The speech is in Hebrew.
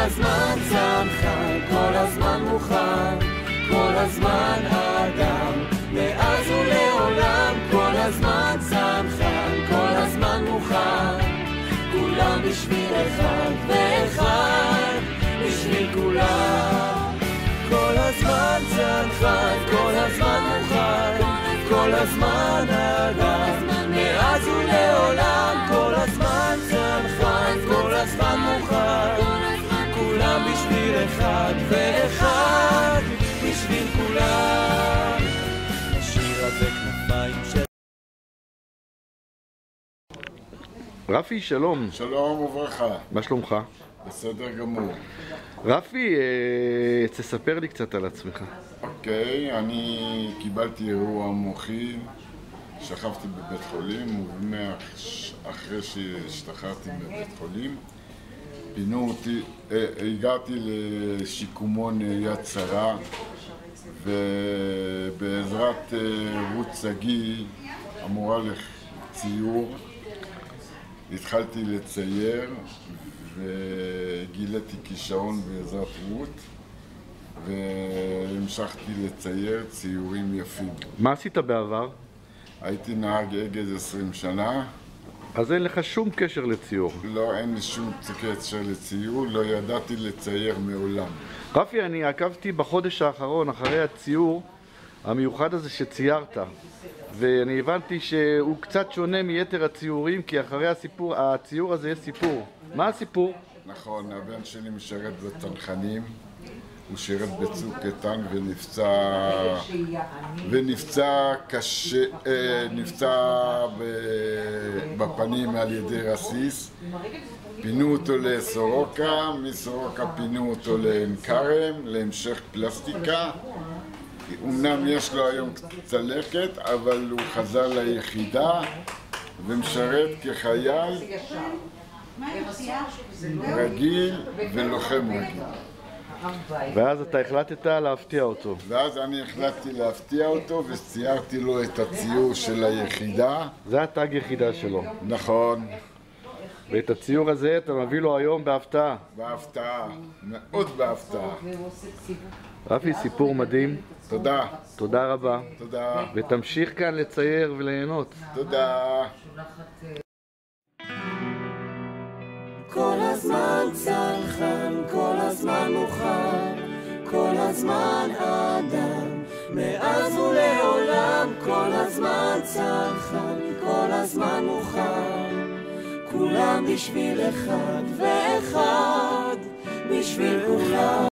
הזמן צנחן, כל הזמן מוכן, כל הזמן אדם, מאז ולעולם. כל הזמן צנחן, כל הזמן מוכן, כולם בשביל אחד ואחד בשביל כולם. כל הזמן צנחן, כל הזמן מוכן, כל הזמן אדם, מאז ולעולם. כל הזמן צנחן, כל הזמן מוכן, כולם בשביל אחד ואחד בשביל כולם. השיר הזה כנפיים של... רפי, שלום. שלום וברכה. מה שלומך? בסדר גמור. רפי, תספר לי קצת על עצמך. אוקיי, אני קיבלתי אירוע מוחי, שכבתי בבית חולים, אחרי שהשתחררתי מבית חולים, פינו אותי, הגעתי לשיקומון יד שרה, ובעזרת רות שגיא, המורה לציור, התחלתי לצייר וגיליתי כישרון בעזרת רות והמשכתי לצייר ציורים יפים. מה עשית בעבר? הייתי נהג אגד 20 שנה. אז אין לך שום קשר לציור. לא, אין לי שום קשר לציור, לא ידעתי לצייר מעולם. רפי, אני עקבתי בחודש האחרון אחרי הציור המיוחד הזה שציירת, ואני הבנתי שהוא קצת שונה מיתר הציורים, כי אחרי הציור הזה יש סיפור. מה הסיפור? נכון, הבן שלי משרת בצנחנים, הוא שירת בצוק איתן ונפצע קשה, נפצע בפנים על ידי רסיס. פינו אותו לסורוקה, מסורוקה פינו אותו לעין כרם, להמשך פלסטיקה. אמנם יש לו היום צלקת, אבל הוא חזר ליחידה ומשרת כחייל רגיל ולוחם רגיל. ואז אתה החלטת להפתיע אותו. ואז אני החלטתי להפתיע אותו וציירתי לו את הציור של היחידה. זה התג יחידה שלו. נכון. ואת הציור הזה אתה מביא לו היום בהפתעה. בהפתעה, מאוד בהפתעה. רפי, סיפור מדהים. תודה. תודה רבה. תודה. ותמשיך כאן לצייר וליהנות. תודה. כל הזמן צנחן, כל הזמן מוכן, כל הזמן אדם, מאז ולעולם. כל הזמן צנחן, כל הזמן מוכן, כולם בשביל אחד ואחד בשביל כולם.